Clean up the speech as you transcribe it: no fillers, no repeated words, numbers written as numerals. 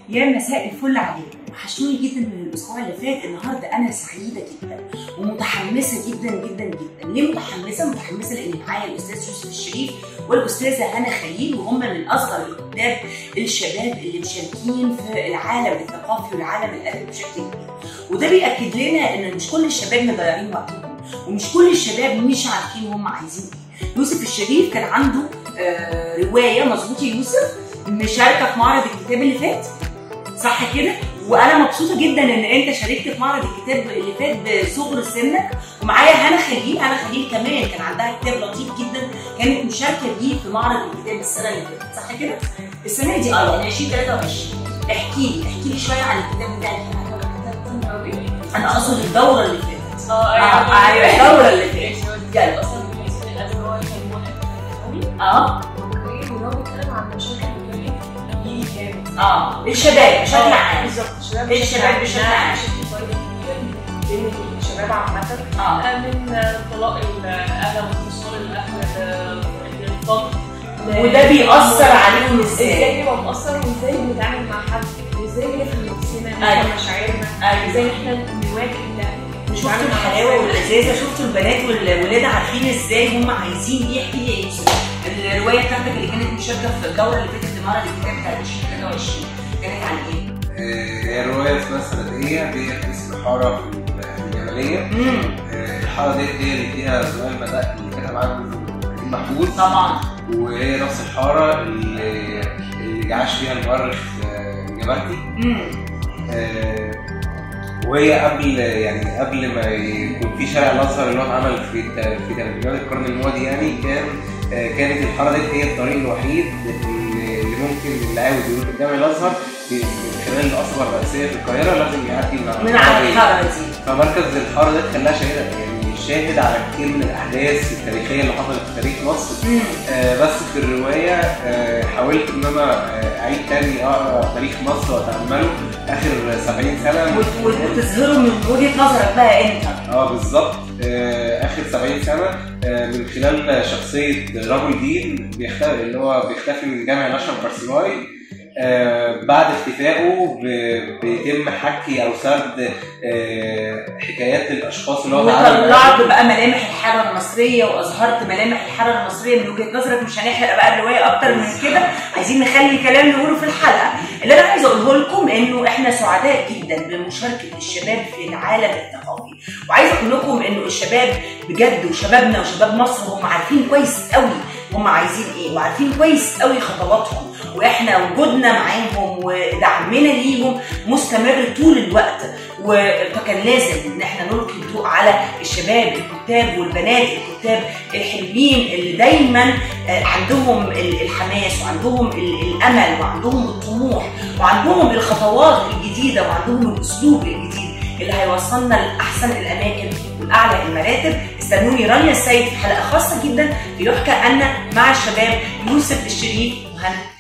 يا مساء الفل عليكم، وحشوني جدا من الاسبوع اللي فات. النهارده انا سعيده جدا ومتحمسه جدا جدا جدا. ليه متحمسه؟ لان معايا الاستاذ يوسف الشريف والاستاذه هنا خليل، وهم من اصغر الكتاب الشباب اللي مشاركين في العالم الثقافي والعالم الادبي بشكل كبير. وده بياكد لنا ان مش كل الشباب مضيعين وقتهم، ومش كل الشباب مش عارفين هم عايزين ايه. يوسف الشريف كان عنده روايه، مظبوط يا يوسف، مشاركه في معرض الكتاب اللي فات، صح كده؟ وانا مبسوطه جدا ان انت شاركت في معرض الكتاب اللي فات بصغر سنك. ومعايا هنا خليل كمان كان عندها كتاب لطيف جدا كانت مشاركه بيه في معرض الكتاب السنه اللي فاتت، صح كده؟ السنه دي يعني 2023. احكي لي شويه عن الكتاب بتاعك. انا اقصد الدوره اللي فاتت. ايوه الدوره اللي فاتت. يلا اصلا بالنسبه للادب هو كان واحد اوكي، وهو بيتكلم عن مشاكل الشباب بشكل عام. بالظبط، الشباب بشكل عام بين الشباب عامة، من طلاق الأهل وانفصال الأهل للفقر، وده بيأثر عليهم ازاي بيبقى مؤثر، وازاي بنتعامل مع حد، وازاي بنفهم نفسنا، نفهم مشاعرنا، ازاي احنا نواجه ده. شفتوا الحلاوه واللذاذه، شفتوا البنات والولاد عارفين ازاي هم عايزين ايه. احكي لي يا يوسف، الروايه بتاعتك اللي كانت مشاركه في الدوره اللي فاتت في معرض الكتاب بتاع 2023 كانت عن ايه؟ هي روايه اسمها السرديه، ديت اسم حاره في الجماليه. الحاره ديت هي اللي فيها زمان بدأ اللي كتب عنه كريم محمود طبعا، وهي نفس الحاره اللي عاش فيها المؤرخ الجبرتي. وهي قبل ما يكون في شارع الازهر اللي هو اتعمل في تلفزيونات القرن الماضي، يعني كانت الحاره دي هي الطريق الوحيد اللي ممكن اللي عاوز يروح الجامع الازهر من خلال القصبه الرئيسيه في القاهره لازم يعدي من على الحاره دي. فمركز الحاره دي خلاها شاهد على كتير من الاحداث التاريخيه اللي حصلت في تاريخ مصر. بس في الروايه حاولت ان انا اعيد تاني اقرا تاريخ مصر واتامله اخر 70 سنه وتظهره من وجهه نظرك بقى انت. بالظبط، اخر 70 سنه من خلال شخصيه رجل دين اللي هو بيختفي من جامع الاشرف بارسيماي. بعد اختفائه بيتم حكي او سرد حكايات الاشخاص اللي هو طلعت بقى ملامح الحاره المصريه، واظهرت ملامح الحاره المصريه من وجهه نظرك. مش هنحرق بقى الروايه اكتر من كده، عايزين نخلي كلام نقوله في الحلقه. اللي انا عايزه اقوله لكم انه احنا سعداء جدا بمشاركه الشباب في العالم الثقافي، وعايزه اقول لكم انه الشباب بجد وشبابنا وشباب مصر هم عارفين كويس قوي هم عايزين ايه، وعارفين كويس قوي خطواتهم، واحنا وجودنا معاهم ودعمنا ليهم مستمر طول الوقت. فكان لازم ان احنا نلقي الضوء على الشباب الكتاب والبنات الكتاب الحلوين اللي دايما عندهم الحماس وعندهم الامل وعندهم الطموح وعندهم الخطوات الجديده وعندهم الاسلوب الجديد اللي هيوصلنا لاحسن الاماكن والاعلى المراتب. استنوني رانيا السيد في حلقه خاصه جدا بيحكى أن مع الشباب يوسف الشريف وهنا